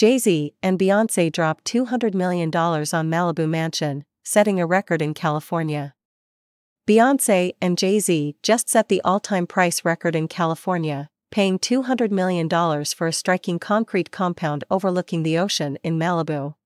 Jay-Z and Beyoncé dropped $200 million on Malibu mansion, setting a record in California. Beyoncé and Jay-Z just set the all-time price record in California, paying $200 million for a striking concrete compound overlooking the ocean in Malibu.